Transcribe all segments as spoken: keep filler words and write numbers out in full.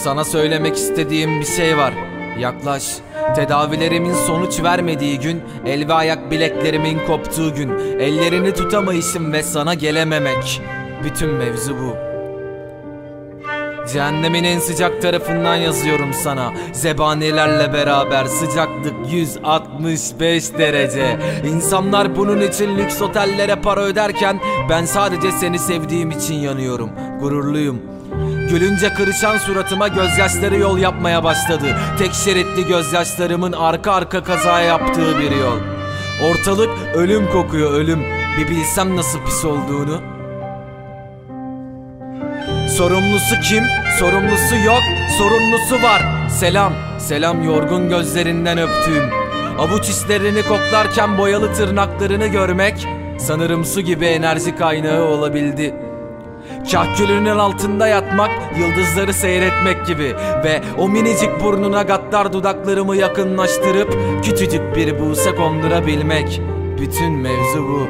Sana söylemek istediğim bir şey var. Yaklaş. Tedavilerimin sonuç vermediği gün, el ve ayak bileklerimin koptuğu gün, ellerini tutamayışım ve sana gelememek. Bütün mevzu bu. Cehennemin en sıcak tarafından yazıyorum sana. Zebanilerle beraber sıcaklık yüz altmış beş derece. İnsanlar bunun için lüks otellere para öderken ben sadece seni sevdiğim için yanıyorum. Gururluyum. Gülünce kırışan suratıma gözyaşları yol yapmaya başladı. Tek şeritli gözyaşlarımın arka arka kaza yaptığı bir yol. Ortalık ölüm kokuyor, ölüm. Bir bilsem nasıl pis olduğunu. Sorumlusu kim? Sorumlusu yok, sorumlusu var. Selam, selam yorgun gözlerinden öptüğüm. Avuç içlerini koklarken boyalı tırnaklarını görmek sanırım su gibi enerji kaynağı olabildi. Kahkülünün altında yatmak, yıldızları seyretmek gibi. Ve o minicik burnuna gaddar dudaklarımı yakınlaştırıp küçücük bir buse kondurabilmek. Bütün mevzu bu.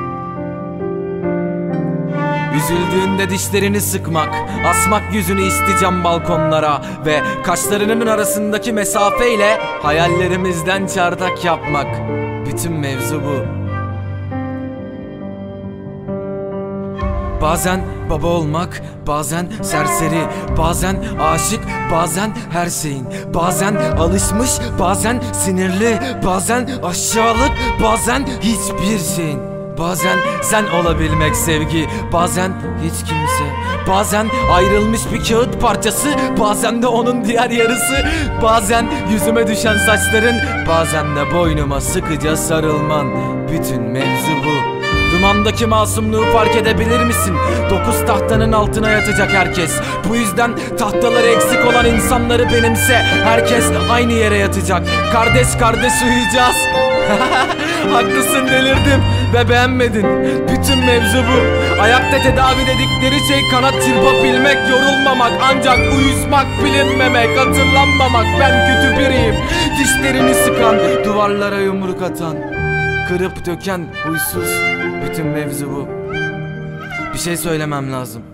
Üzüldüğünde dişlerini sıkmak, asmak yüzünü isteyeceğim balkonlara ve kaşlarının arasındaki mesafeyle hayallerimizden çardak yapmak. Bütün mevzu bu. Bazen baba olmak, bazen serseri, bazen aşık, bazen her şeyin, bazen alışmış, bazen sinirli, bazen aşağılık, bazen hiçbir şeyin. Bazen sen olabilmek sevgi, bazen hiç kimse, bazen ayrılmış bir kağıt parçası, bazen de onun diğer yarısı, bazen yüzüme düşen saçların, bazen de boynuma sıkıca sarılman. Bütün mevzu bu. Dumandaki masumluğu fark edebilir misin? Dokuz tahtanın altına yatacak herkes. Bu yüzden tahtaları eksik olan insanları benimse. Herkes aynı yere yatacak. Kardeş kardeş uyuyacağız. Haklısın, delirdim ve beğenmedin. Bütün mevzu bu. Ayakta tedavi dedikleri şey kanat çırpabilmek, yorulmamak, ancak uyuşmak, bilinmemek, hatırlanmamak. Ben kötü biriyim. Dişlerini sıkan, duvarlara yumruk atan, kırıp döken huysuz. Bütün mevzu bu. Bir şey söylemem lazım.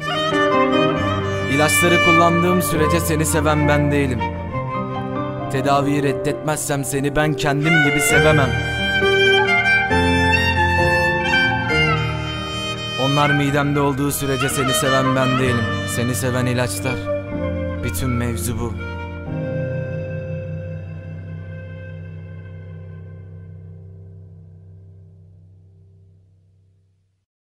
İlaçları kullandığım sürece seni seven ben değilim. Tedaviyi reddetmezsem seni ben kendim gibi sevemem. Onlar midemde olduğu sürece seni seven ben değilim. Seni seven ilaçlar. Bütün mevzu bu.